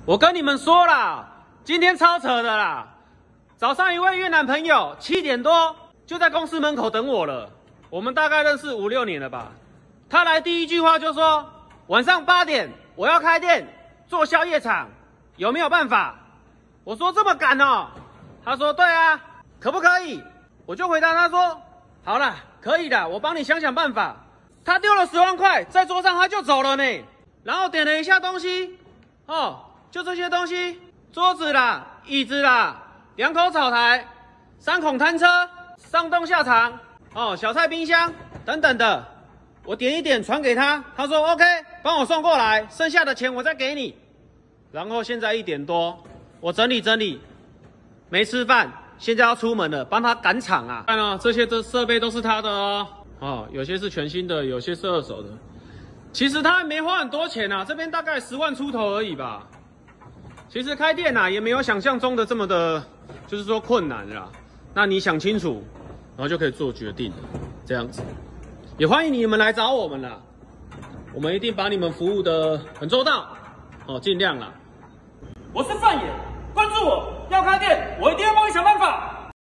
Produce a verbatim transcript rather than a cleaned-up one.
我跟你们说啦，今天超扯的啦！早上一位越南朋友七点多就在公司门口等我了，我们大概认识五六年了吧。他来第一句话就说：晚上八点我要开店做宵夜场，有没有办法？我说这么赶哦？他说对啊，可不可以？我就回答他说：好啦，可以的，我帮你想想办法。他丢了十万块在桌上，他就走了呢。然后点了一下东西，哦，就这些东西，桌子啦、椅子啦、两口草台、三孔摊车、上洞下场，哦，小菜冰箱等等的，我点一点传给他，他说 OK， 帮我送过来，剩下的钱我再给你。然后现在一点多，我整理整理，没吃饭，现在要出门了，帮他赶场啊。看哦，这些这设备都是他的哦，哦，有些是全新的，有些是二手的。其实他没花很多钱啊，这边大概十万出头而已吧。其实开店啊，也没有想象中的这么的，就是说困难啦。那你想清楚，然后就可以做决定了，这样子。也欢迎你们来找我们啦，我们一定把你们服务的很周到，哦，尽量啦。我是范爷，关注我，要开店，我一定要帮你想办法。